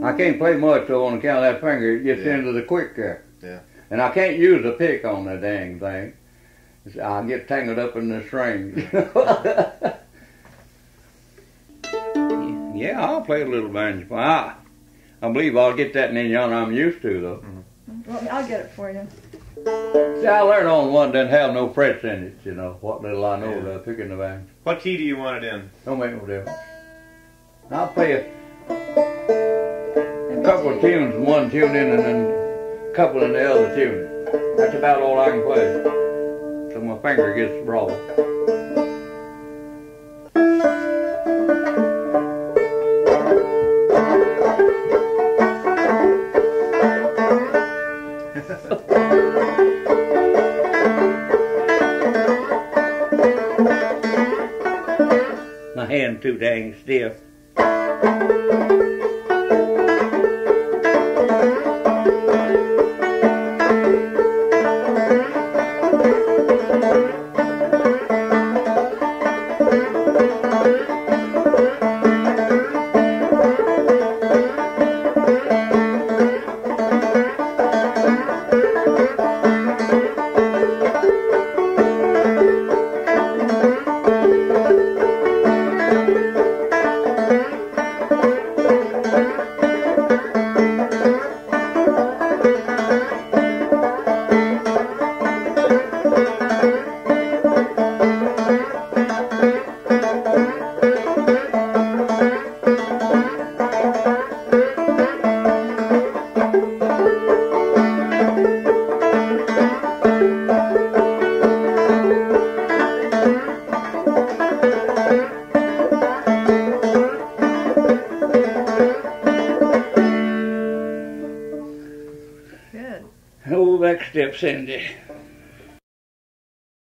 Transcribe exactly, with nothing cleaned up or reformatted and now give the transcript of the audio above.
I can't play much though on account of that finger. It gets Yeah. into the quick there. Yeah. And I can't use a pick on that dang thing. I get tangled up in the strings. Yeah, I'll play a little banjo. I, I believe I'll get that in yonder I'm used to though. Mm-hmm. Well, I'll get it for you. See, I learned on one that doesn't have no frets in it, you know. What little I know Yeah. about picking the banjo. What key do you want it in? Don't make no difference. I'll play a couple of tunes in one tune in and then a couple in the other tune. That's about all I can play. So my finger gets raw. My hand too dang stiff. Oh, Backstep Cindy.